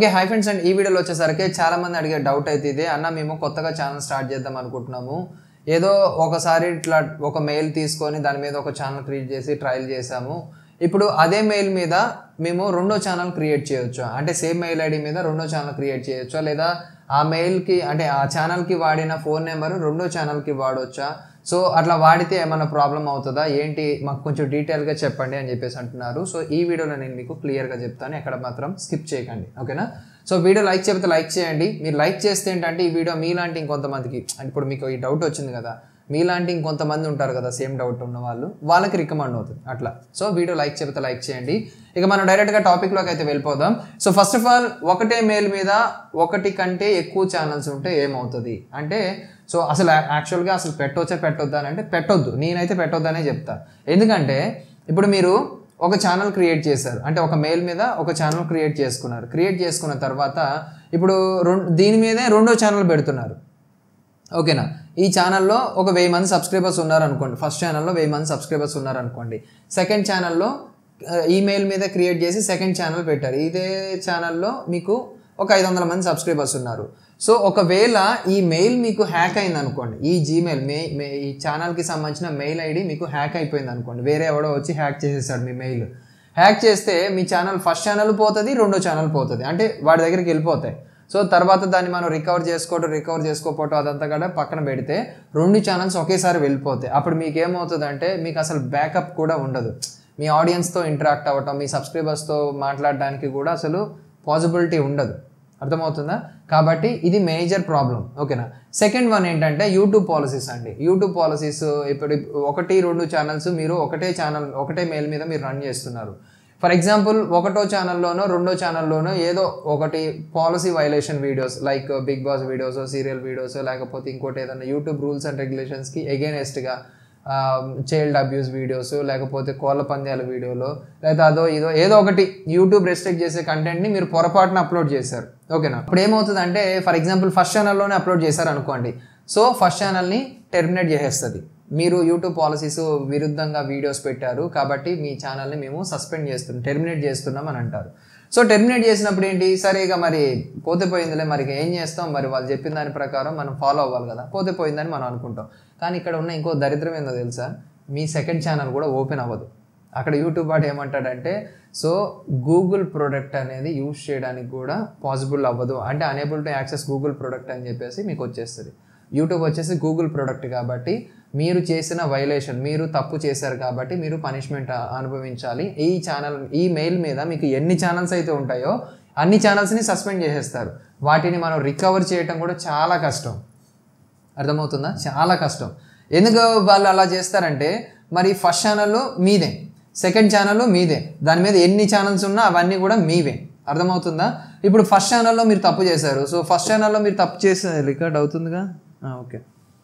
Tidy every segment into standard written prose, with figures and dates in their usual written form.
Okay hi friends and ఈ వీడియోలో వచ్చేసరికి చాలా మంది అడిగే డౌట్ అయితే ఇదే అన్న మేము కొత్తగా ఛానల్ స్టార్ట్ చేద్దాం అనుకుంటున్నాము ఏదో ఒకసారి ఇట్లా ఒక మెయిల్ తీసుకొని దాని మీద ఒక ఛానల్ క్రియేట్ చేసి ట్రయల్ చేసాము ఇప్పుడు అదే మెయిల్ మీద మేము రెండో ఛానల్ క్రియేట్ చేయొచ్చు అంటే సేమ్ మెయిల్ ఐడి మీద రెండో ఛానల్ క్రియేట్ చేయొచ్చా లేదా ఆ మెయిల్కి అంటే ఆ ఛానల్కి వాడిన ఫోన్ నెంబర్ రెండో ఛానల్కి వాడొచ్చా సో అట్లా వాడితే ఏమైనా ప్రాబ్లం అవుతుందా ఏంటి మాకు కొంచెం డీటెయిల్గా చెప్పండి అని చెప్పేసి అంటున్నారు సో ఈ వీడియోలో నేను మీకు క్లియర్గా చెప్తాను ఎక్కడ మాత్రం స్కిప్ చేయకండి ఓకేనా సో వీడియో లైక్ చెప్తే లైక్ చేయండి మీరు లైక్ చేస్తే ఏంటంటే ఈ వీడియో మీలాంటి ఇంకొంతమందికి అంటే ఇప్పుడు మీకు ఈ డౌట్ వచ్చింది కదా మీలాంటి ఇంకొంతమంది ఉంటారు కదా సేమ్ డౌట్ ఉన్న వాళ్ళకి రికమెండ్ అవుతుంది అట్లా సో వీడియో లైక్ చెప్తే లైక్ చేయండి ఇక మనం డైరెక్ట్గా టాపిక్లోకి అయితే వెళ్ళిపోదాం సో ఫస్ట్ ఆఫ్ ఆల్ ఒకటే మెయిల్ మీద ఒకటి కంటే ఎక్కువ ఛానల్స్ ఉంటే ఏమవుతుంది అంటే సో అసలు యాక్చువల్గా అసలు పెట్టొద్దా అని అంటే పెట్టొద్దు నేనైతే పెట్టొద్దనే చెప్తా ఎందుకంటే ఇప్పుడు మీరు ఒక ఛానల్ క్రియేట్ చేశారు అంటే ఒక మెయిల్ మీద ఒక ఛానల్ క్రియేట్ చేసుకున్న తర్వాత ఇప్పుడు దీని మీదే రెండో ఛానల్ పెడుతున్నారు ఓకేనా ఈ ఛానల్లో ఒక 1000 మంది సబ్స్క్రైబర్స్ ఉన్నారనుకోండి ఫస్ట్ ఛానల్లో 1000 మంది సబ్స్క్రైబర్స్ ఉన్నారనుకోండి సెకండ్ ఛానల్లో ఈమెయిల్ మీద క్రియేట్ చేసి సెకండ్ ఛానల్ పెట్టారు ఇదే ఛానల్లో మీకు ఒక 500 మంది సబ్స్క్రైబర్స్ ఉన్నారు సో ఒకవేళ ఈ మెయిల్ మీకు హ్యాక్ అయింది అనుకోండి ఈ జీమెయిల్ ఈ ఛానల్కి సంబంధించిన మెయిల్ ఐడి మీకు హ్యాక్ అయిపోయింది అనుకోండి వేరే ఎవడో వచ్చి హ్యాక్ చేసేసాడు మీ మెయిల్ హ్యాక్ చేస్తే మీ ఛానల్ ఫస్ట్ ఛానల్ పోతుంది రెండో ఛానల్ పోతుంది అంటే వాడి దగ్గరికి వెళ్ళిపోతాయి సో తర్వాత దాన్ని మనం రికవర్ చేసుకోకపోవటం అదంతా కూడా పక్కన పెడితే రెండు ఛానల్స్ ఒకేసారి వెళ్ళిపోతాయి అప్పుడు మీకు ఏమవుతుంది అంటే మీకు అసలు బ్యాకప్ కూడా ఉండదు మీ ఆడియన్స్తో ఇంటరాక్ట్ అవ్వటం మీ సబ్స్క్రైబర్స్తో మాట్లాడడానికి కూడా అసలు పాసిబిలిటీ ఉండదు అర్థమవుతుందా కాబట్టి ఇది మేజర్ ప్రాబ్లం ఓకేనా సెకండ్ వన్ ఏంటంటే యూట్యూబ్ పాలసీస్ అండి యూట్యూబ్ పాలసీస్ ఇప్పుడు 1-2 ఛానల్స్ మీరు ఒకటే మెయిల్ మీద మీరు రన్ చేస్తున్నారు ఫర్ ఎగ్జాంపుల్ ఒకటో ఛానల్లోనో రెండో ఛానల్లోనో ఏదో ఒకటి policy violation videos like Bigg Boss videos serial videos లేకపోతే ఇంకోటి ఏదైనా యూట్యూబ్ రూల్స్ అండ్ రెగ్యులేషన్స్కి ఎగెయినెస్ట్గా చైల్డ్ అబ్యూస్ వీడియోస్ లేకపోతే కోళ్ళ పందాల వీడియోలో లేదా ఏదో ఒకటి యూట్యూబ్ రెస్ట్రిక్ట్ చేసే కంటెంట్ని మీరు పొరపాటున అప్లోడ్ చేశారు ఓకేనా ఇప్పుడు ఏమవుతుందంటే ఫర్ ఎగ్జాంపుల్ ఫస్ట్ ఛానల్లోనే అప్లోడ్ చేశారు అనుకోండి సో ఫస్ట్ ఛానల్ని టెర్మినేట్ చేసేస్తుంది మీరు యూట్యూబ్ పాలసీస్ విరుద్ధంగా వీడియోస్ పెట్టారు కాబట్టి మీ ఛానల్ని మేము టెర్మినేట్ చేస్తున్నాం అని అంటారు సో టెర్మినేట్ చేసినప్పుడు ఏంటి సరే ఇక మరి పోతే పోయిందిలే మరి ఏం చేస్తాం మరి వాళ్ళు చెప్పిన దాని ప్రకారం మనం ఫాలో అవ్వాలి కదా పోతే పోయిందని మనం అనుకుంటాం కానీ ఇక్కడ ఉన్న ఇంకో దరిద్రం ఏందో తెలుసా మీ సెకండ్ ఛానల్ కూడా ఓపెన్ అవ్వదు అక్కడ యూట్యూబ్ వాడు ఏమంటాడంటే సో గూగుల్ ప్రొడక్ట్ అనేది యూజ్ చేయడానికి కూడా పాసిబుల్ అవ్వదు అంటే unable to access Google product అని చెప్పేసి మీకు వచ్చేస్తుంది యూట్యూబ్ వచ్చేసి గూగుల్ ప్రొడక్ట్ కాబట్టి మీరు చేసిన వైలేషన్ మీరు తప్పు చేశారు కాబట్టి మీరు పనిష్మెంట్ అనుభవించాలి ఈ మెయిల్ మీద మీకు ఎన్ని ఛానల్స్ అయితే ఉంటాయో అన్ని ఛానల్స్ని సస్పెండ్ చేసేస్తారు వాటిని మనం రికవర్ చేయటం కూడా చాలా కష్టం అర్థమవుతుందా చాలా కష్టం ఎందుకు వాళ్ళు అలా చేస్తారంటే మరి ఫస్ట్ ఛానల్ మీదే సెకండ్ ఛానల్ మీదే దాని మీద ఎన్ని ఛానల్స్ ఉన్నా అవన్నీ కూడా మీవే అర్థమవుతుందా ఇప్పుడు ఫస్ట్ ఛానల్లో మీరు తప్పు చేశారు సో ఫస్ట్ ఛానల్లో మీరు తప్పు చేసే రికార్డ్ అవుతుందిగా ఓకే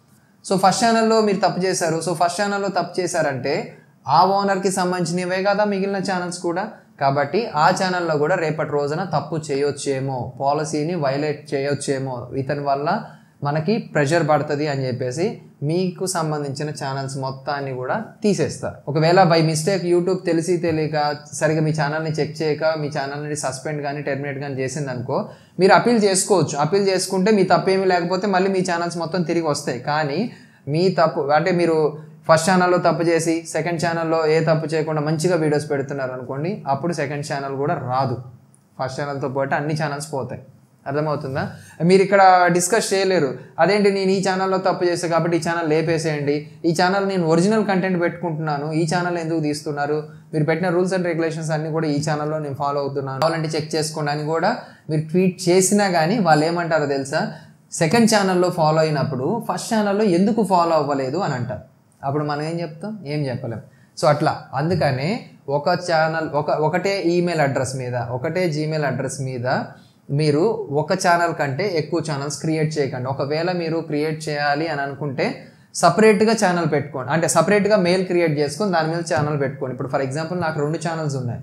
సో ఫస్ట్ ఛానల్లో మీరు తప్పు చేశారు సో ఫస్ట్ ఛానల్లో తప్పు చేశారంటే ఆ ఓనర్కి సంబంధించినవే కదా మిగిలిన ఛానల్స్ కూడా కాబట్టి ఆ ఛానల్లో కూడా రేపటి రోజున తప్పు చేయొచ్చేమో పాలసీని వైలేట్ చేయొచ్చేమో ఇతని వల్ల మనకి ప్రెషర్ పడుతుంది అని చెప్పేసి మీకు సంబంధించిన ఛానల్స్ మొత్తాన్ని కూడా తీసేస్తారు ఒకవేళ బై మిస్టేక్ యూట్యూబ్ తెలియక సరిగా మీ ఛానల్ని చెక్ చేయక మీ ఛానల్ని సస్పెండ్ కానీ టెర్మినేట్ కానీ చేసిందనుకో మీరు అప్పీల్ చేసుకోవచ్చు అప్పీల్ చేసుకుంటే మీ తప్పు ఏమీ లేకపోతే మళ్ళీ మీ ఛానల్స్ మొత్తం తిరిగి వస్తాయి కానీ మీ తప్పు అంటే మీరు ఫస్ట్ ఛానల్లో తప్పు చేసి సెకండ్ ఛానల్లో ఏ తప్పు చేయకుండా మంచిగా వీడియోస్ పెడుతున్నారు అనుకోండి అప్పుడు సెకండ్ ఛానల్ కూడా రాదు ఫస్ట్ ఛానల్తో పాటు అన్ని ఛానల్స్ పోతాయి అర్థమవుతుందా మీరు ఇక్కడ డిస్కస్ చేయలేరు అదేంటి నేను ఈ ఛానల్లో తప్పు చేస్తాను కాబట్టి ఈ ఛానల్ లేపేసేయండి ఈ ఛానల్ నేను ఒరిజినల్ కంటెంట్ పెట్టుకుంటున్నాను ఈ ఛానల్ ఎందుకు తీస్తున్నారు మీరు పెట్టిన రూల్స్ అండ్ రెగ్యులేషన్స్ అన్నీ కూడా ఈ ఛానల్లో నేను ఫాలో అవుతున్నాను కావాలంటే చెక్ చేసుకోండి అని కూడా మీరు ట్వీట్ చేసినా కానీ వాళ్ళు ఏమంటారో తెలుసా సెకండ్ ఛానల్లో ఫాలో అయినప్పుడు ఫస్ట్ ఛానల్లో ఎందుకు ఫాలో అవ్వలేదు అని అంటారు అప్పుడు మనం ఏం చెప్తాం ఏం చెప్పలేం సో అట్లా అందుకనే ఒక ఛానల్ ఒకటే ఈమెయిల్ అడ్రస్ మీద ఒకటే జీమెయిల్ అడ్రస్ మీద మీరు ఒక ఛానల్ కంటే ఎక్కువ ఛానల్స్ క్రియేట్ చేయకండి ఒకవేళ మీరు క్రియేట్ చేయాలి అని అనుకుంటే సపరేట్గా ఛానల్ పెట్టుకోండి అంటే సపరేట్గా మెయిల్ క్రియేట్ చేసుకొని దాని మీద ఛానల్ పెట్టుకోండి ఇప్పుడు ఫర్ ఎగ్జాంపుల్ నాకు 2 ఛానల్స్ ఉన్నాయి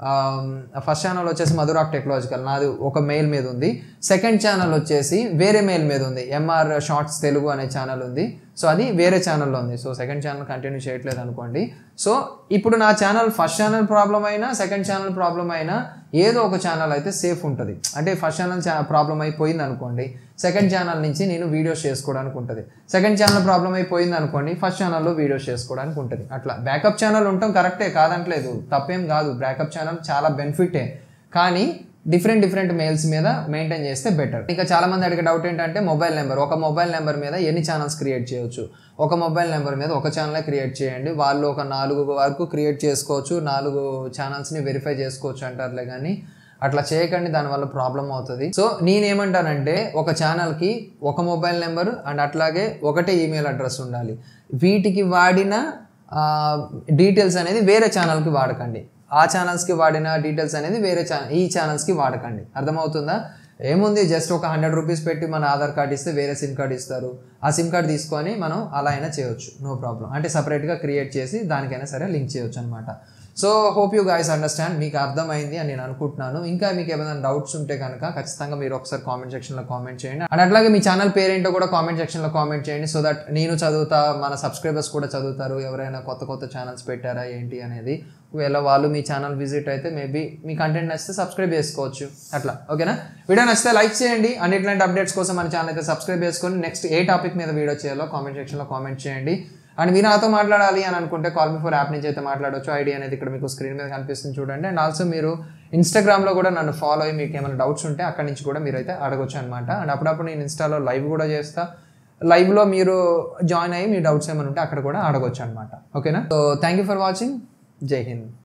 ఫస్ట్ ఛానల్ వచ్చేసి మధురాక్ టెక్నాలజికల్ నాది ఒక మెయిల్ మీద ఉంది సెకండ్ ఛానల్ వచ్చేసి వేరే మెయిల్ మీద ఉంది ఎంఆర్ షార్ట్స్ తెలుగు అనే ఛానల్ ఉంది సో అది వేరే ఛానల్లో ఉంది సో సెకండ్ ఛానల్ కంటిన్యూ చేయట్లేదు అనుకోండి సో ఇప్పుడు నా ఛానల్ ఫస్ట్ ఛానల్ ప్రాబ్లం అయినా సెకండ్ ఛానల్ ప్రాబ్లం అయినా ఏదో ఒక ఛానల్ అయితే సేఫ్ ఉంటుంది. అంటే ఫస్ట్ ఛానల్ ప్రాబ్లం అయిపోయింది అనుకోండి, సెకండ్ ఛానల్ నుంచి నేను వీడియోస్ చేసుకోవడానికి ఉంటుంది. సెకండ్ ఛానల్ ప్రాబ్లం అయిపోయింది అనుకోండి, ఫస్ట్ ఛానల్లో వీడియోస్ చేసుకోవడానికి ఉంటుంది. అట్లా బ్యాకప్ ఛానల్ ఉండటం కరెక్టే, కాదంటలేదు, తప్పేం కాదు. బ్యాకప్ ఛానల్ చాలా బెనిఫిటే, కానీ డిఫరెంట్ మెయిల్స్ మీద మెయింటైన్ చేస్తే బెటర్. ఇంకా చాలా మంది అడిగే డౌట్ ఏంటంటే మొబైల్ నెంబర్, ఒక మొబైల్ నెంబర్ మీద ఎన్ని ఛానల్స్ క్రియేట్ చేయొచ్చు? ఒక మొబైల్ నెంబర్ మీద ఒక ఛానల్ క్రియేట్ చేయండి. వాళ్ళు ఒక 4 వరకు క్రియేట్ చేసుకోవచ్చు, 4 ఛానల్స్ని వెరిఫై చేసుకోవచ్చు అంటారులే, కానీ అట్లా చేయకండి, దానివల్ల ప్రాబ్లం అవుతుంది. సో నేనేమంటానంటే ఒక ఛానల్కి ఒక మొబైల్ నెంబర్ అండ్ అట్లాగే ఒకటే ఈమెయిల్ అడ్రస్ ఉండాలి. వీటికి వాడిన డీటెయిల్స్ అనేది వేరే ఛానల్కి వాడకండి. ఆ ఛానల్స్కి వాడిన డీటెయిల్స్ అనేది వేరే ఈ ఛానల్స్కి వాడకండి. అర్థమవుతుందా? ఏముంది, జస్ట్ ఒక 100 రూపీస్ పెట్టి మన ఆధార్ కార్డ్ ఇస్తే వేరే సిమ్ కార్డ్ ఇస్తారు. ఆ సిమ్ కార్డ్ తీసుకొని మనం అలా అయినా చేయొచ్చు, నో ప్రాబ్లం. అంటే సపరేట్గా క్రియేట్ చేసి దానికైనా సరే లింక్ చేయొచ్చు అనమాట. So hope you guys understand, మీకు అర్థమైంది అని నేను అనుకుంటున్నాను. ఇంకా మీకు ఏమైనా డౌట్స్ ఉంటే కనుక ఖచ్చితంగా మీరు ఒకసారి కామెంట్ సెక్షన్లో కామెంట్ చేయండి. అండ్ అట్లాగే మీ ఛానల్ పేరేంటో కూడా కామెంట్ సెక్షన్లో కామెంట్ చేయండి, సో దట్ నేను చదువుతా, మన సబ్స్క్రైబర్స్ కూడా చదువుతారు, ఎవరైనా కొత్త ఛానల్స్ పెట్టారా ఏంటి అనేది. ఒకవేళ వాళ్ళు మీ ఛానల్ విజిట్ అయితే మేబీ మీ కంటెంట్ నచ్చితే సబ్స్క్రైబ్ చేసుకోవచ్చు. అట్లా ఓకేనా? వీడియో నచ్చితే లైక్ చేయండి. అండ్ ఇట్లాంటి అప్డేట్స్ కోసం మన ఛానల్ అయితే సబ్స్క్రైబ్ చేసుకొని నెక్స్ట్ ఏ టాపిక్ మీద వీడియో చేయాలో కామెంట్ సెక్షన్లో కామెంట్ చేయండి. అండ్ మీరు నాతో మాట్లాడాలి అని అనుకుంటే కాల్ మీ ఫర్ యాప్ నుంచి అయితే మాట్లాడవచ్చు. ఐడి అనేది ఇక్కడ మీకు స్క్రీన్ మీద కనిపిస్తుంది చూడండి. అండ్ ఆల్సో మీరు ఇన్స్టాగ్రామ్లో కూడా నన్ను ఫాలో అయ్యి మీకు ఏమైనా డౌట్స్ ఉంటే అక్కడి నుంచి కూడా మీరు అయితే అడగొచ్చు అనమాట. అండ్ అప్పుడప్పుడు నేను ఇన్స్టాలో లైవ్ కూడా చేస్తా, లైవ్లో మీరు జాయిన్ అయ్యి మీ డౌట్స్ ఏమైనా ఉంటే అక్కడ కూడా అడగొచ్చు అనమాట. ఓకేనా? So thank you for watching. జై హింద్.